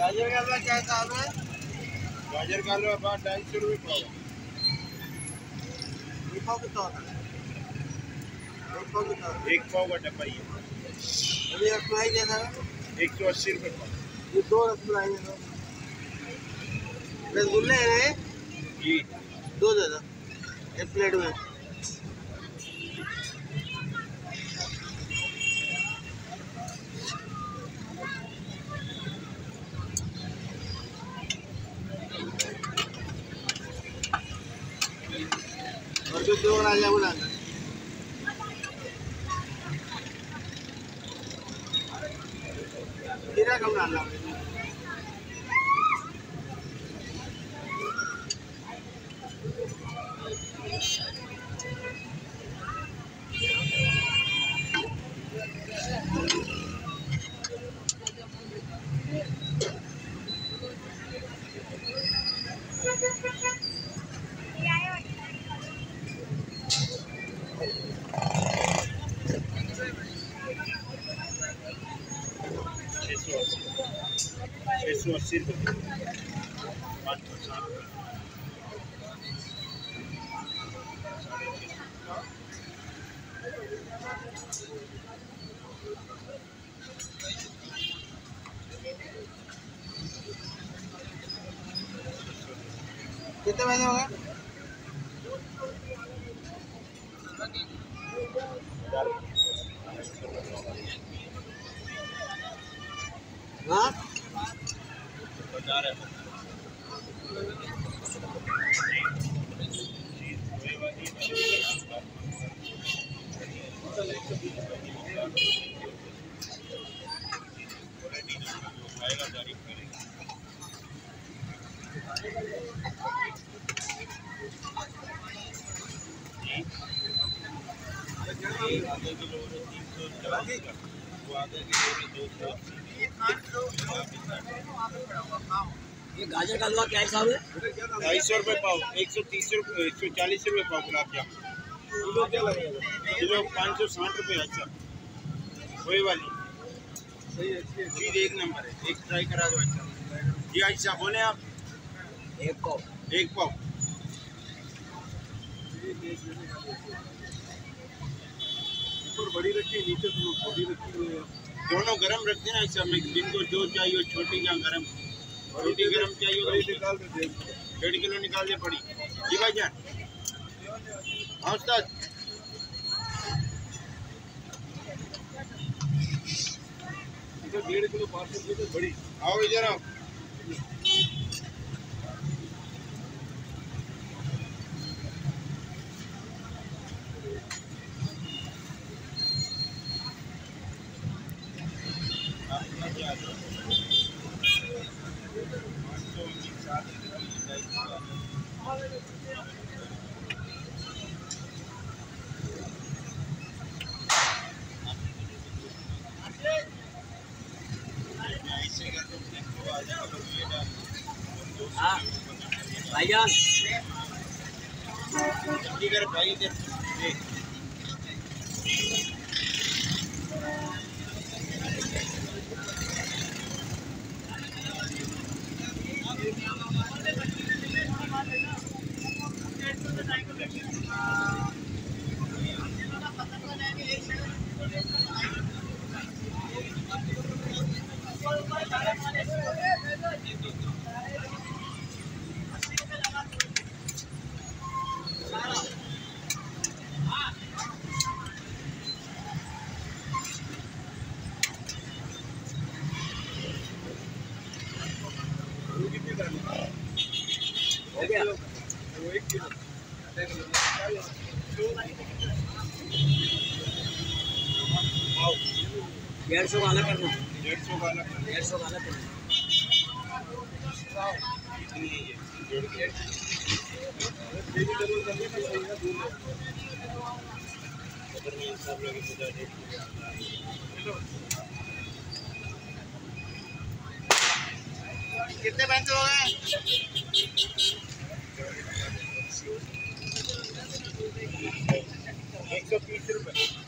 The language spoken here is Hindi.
गाजर का हलवा क्या दाम है? गाजर का हलवा बात 250 रुपये पाव। एक पाव कितना होता है? एक पाव का डब्बा ही है। अभी रसमलाई कैसा है? 180 रुपये पाव। ये 2 रसमलाई है। रसगुल्ले हैं जी 2 दे दो एक प्लेट में। और जो 2 राजा बुलाना जीरा कम डालना। छः सौ अस्सी रुपये 560 रुपये। कितने पैसे हो गए? हाँ आधे किलो 340 का, वो आधे किलो 280। ये गाजर का हलवा क्या हिसाब है? 250 रुपये पाव। 130 रुपये 140 रुपये पाव गुलाब जामुन। किलो 560 रुपये। अच्छा वही वाली चीज़ एक नंबर है। एक ट्राई करा दो। अच्छा जी अच्छा बोले आप। एक पाव ऊपर बड़ी रखी है, नीचे छोटी रखी हुई है। दोनों गरम रखते हैं ना। अच्छा जिनको जो चाहिए छोटी या गरम। रोटी गरम चाहिए तो निकाल दे 1.5 किलो निकाल दे पड़ी। जी भाई जान हाँ उस्ताद। इधर 1.5 किलो 500 रुपये बड़ी। आओ इधर आओ। हाँ भाईजान भाई इधर हो गया। 150 का अलग करना। 150 का अलग 150 का अलग करना। कितने पैसे हो गए? 130 रुपये।